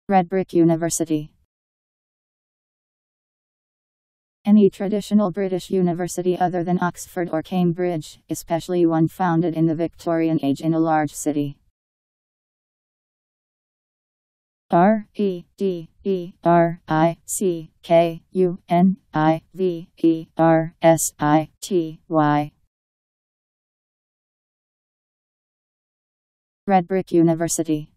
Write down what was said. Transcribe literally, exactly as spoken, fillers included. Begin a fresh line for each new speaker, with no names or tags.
Red Brick University. Any traditional British university other than Oxford or Cambridge, especially one founded in the Victorian age in a large city. R E D E R I C K U N I V E R S I T Y. Red Brick University.